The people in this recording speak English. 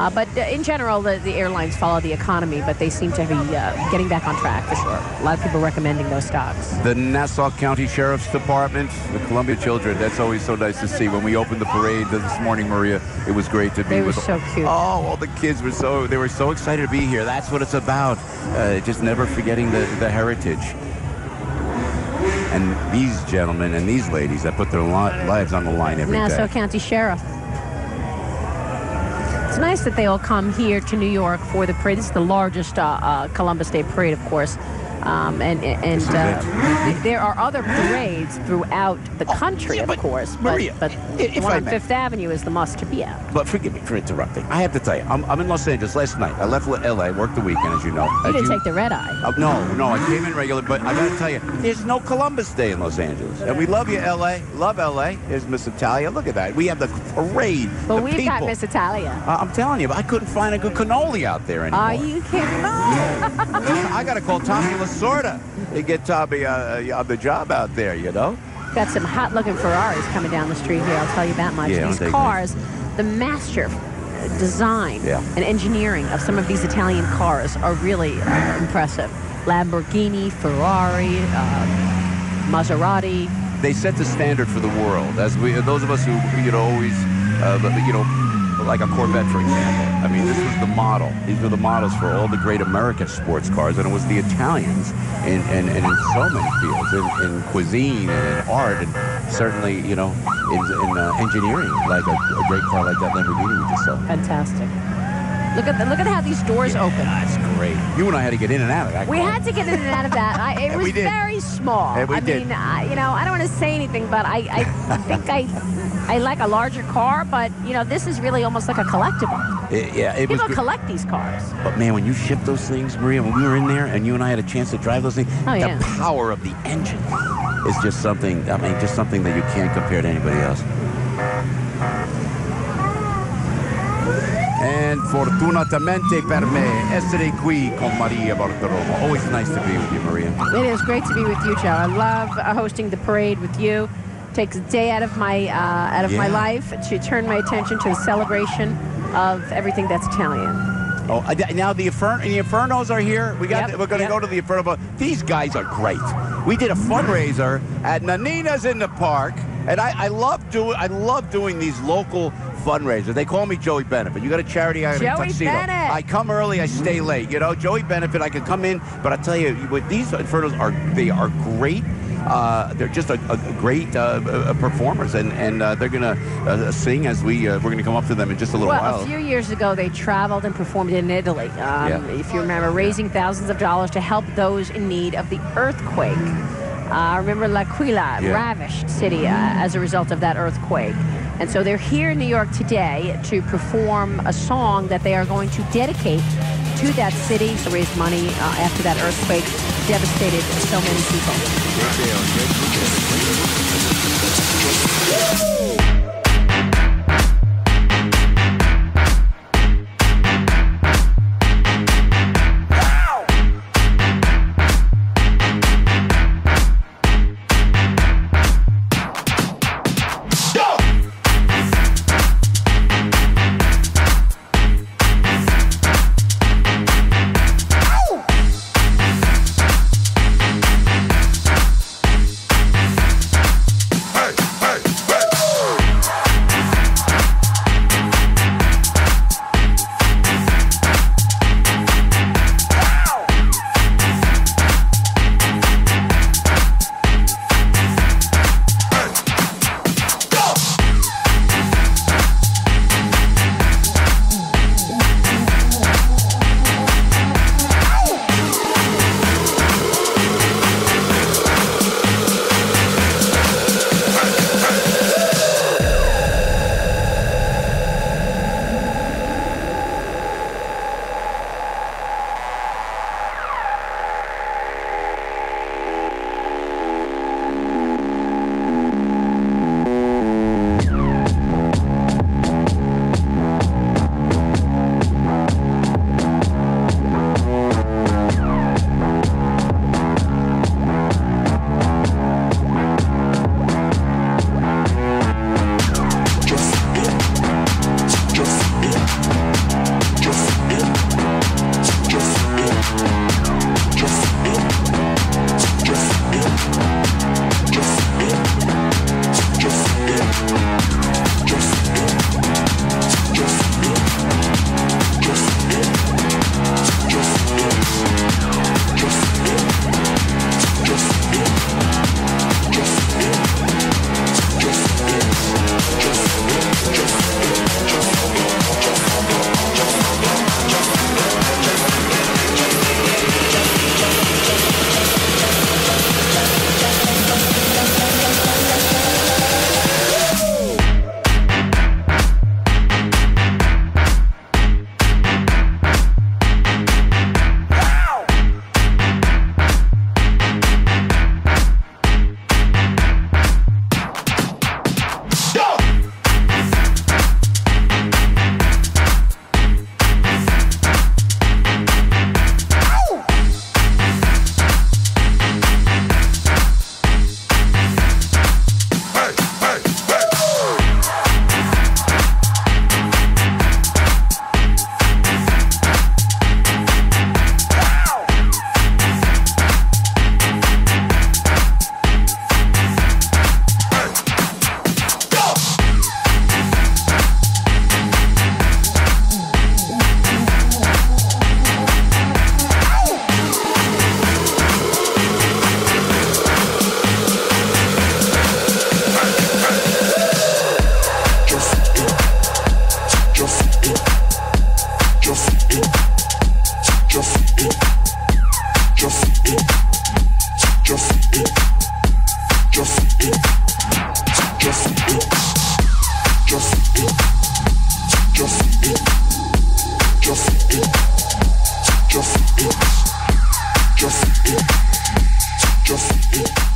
But in general, the airlines follow the economy, but they seem to be getting back on track for sure. A lot of people recommending those stocks. The Nassau County Sheriff's Department, the Columbia Children, that's always so nice to see. When we opened the parade this morning, Maria, it was great to be with them. They were so cute. Oh, all the kids were so excited to be here. That's what it's about. Just never forgetting the heritage. And these gentlemen and these ladies that put their lives on the line every day. Nassau County Sheriff. It's nice that they all come here to New York for the parade. This is the largest Columbus Day parade, of course. There are other parades throughout the country, of course, Maria, but the one on Fifth Avenue is the must to be at. But forgive me for interrupting. I have to tell you, I'm in Los Angeles last night. I left L.A., worked the weekend, as you know. You didn't take the red eye. No, I came in regular, but I got to tell you, there's no Columbus Day in Los Angeles. And we love you, L.A. Love L.A. There's Miss Italia. Look at that. We have the parade. But we've got Miss Italia. I'm telling you, I couldn't find a good cannoli out there anymore. Are you kidding? I got to call Tommy Lasorda to get Tommy on the job out there, you know? Got some hot-looking Ferraris coming down the street here, I'll tell you that much. Yeah, these cars, the master design and engineering of some of these Italian cars are really impressive. Lamborghini, Ferrari, Maserati. They set the standard for the world. As those of us who, always, like a Corvette, for example. I mean, this was the model. These were the models for all the great American sports cars, and it was the Italians in so many fields, in cuisine and in art, and certainly, in engineering, like a great car like that Lamborghini we just saw. Fantastic. Look at how these doors open. That's great. You and I had to get in and out of that. We had to get in and out of that. It was very small. And we did. Mean, I don't want to say anything, but I think I like a larger car, but this is really almost like a collectible. People collect these cars. But man, when you ship those things, Maria, when we were in there and you and I had a chance to drive those things, the power of the engine is just something. I mean, just something that you can't compare to anybody else. And fortunatamente per me essere qui con Maria Bartiromo. Always nice to be with you, Maria. It is great to be with you, Joe. I love hosting the parade with you. Takes a day out of my my life to turn my attention to the celebration of everything that's Italian. Oh, now the Infernos are here. We're going to go to the Inferno. But these guys are great. We did a fundraiser at Nanina's in the park, and I love doing these local fundraisers. They call me Joey Benefit. You got a charity, I got a tuxedo. Bennett. I come early, I stay late. Joey Benefit. I can come in, but I tell you, these Infernos are great. They're just a great performers, and they're going to sing as we're going to come up to them in just a little while. Well, a few years ago, they traveled and performed in Italy. If you remember, raising thousands of dollars to help those in need of the earthquake. Remember L'Aquila, ravished city as a result of that earthquake. And so they're here in New York today to perform a song that they are going to dedicate to that city to raise money after that earthquake devastated so many people. just